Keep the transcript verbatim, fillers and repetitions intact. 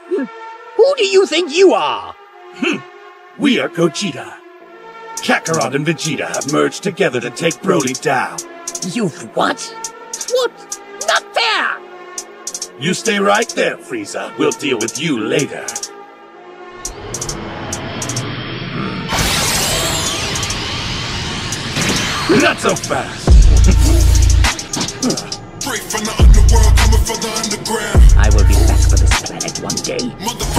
Who do you think you are? Hm. We are Gogeta. Kakarot and Vegeta have merged together to take Broly down. You've what? What? Not fair! You stay right there, Frieza. We'll deal with you later. Not so fast! Straight from the underworld, coming from the underground. I will be back for this planet one day.